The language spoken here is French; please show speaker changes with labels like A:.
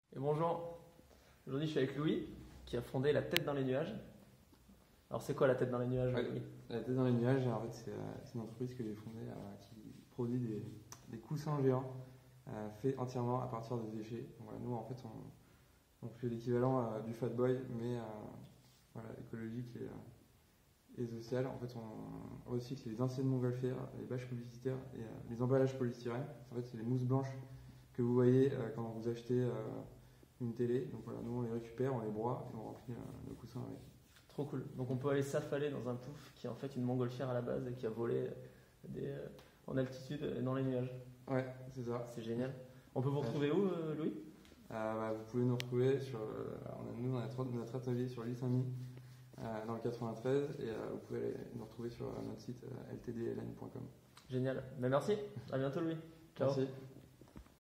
A: Et bonjour, aujourd'hui je suis avec Louis qui a fondé La Tête dans les nuages. Alors c'est quoi La Tête dans les nuages,
B: Ouais,
A: Louis?
B: La tête dans les nuages, en fait, c'est une entreprise que j'ai fondée qui produit des coussins géants faits entièrement à partir de déchets. Donc, voilà, nous, en fait, on fait l'équivalent du Fat Boy, mais voilà, écologique et social. En fait, on recycle les anciennes montgolfières, les bâches publicitaires et les emballages polystyrène. En fait, c'est les mousses blanches que vous voyez quand vous achetez une télé. Donc voilà, nous, on les récupère, on les broie et on remplit nos coussins avec.
A: Trop cool. Donc on peut aller s'affaler dans un pouf qui est en fait une montgolfière à la base et qui a volé en altitude dans les nuages.
B: Ouais, c'est ça.
A: C'est génial. On peut vous retrouver où, Louis?
B: Vous pouvez nous retrouver sur. Nous, on a notre atelier sur l'île Saint-Denis dans le 93 et vous pouvez nous retrouver sur notre site ltdln.com.
A: Génial. Ben merci. À bientôt, Louis. Ciao.
B: Merci.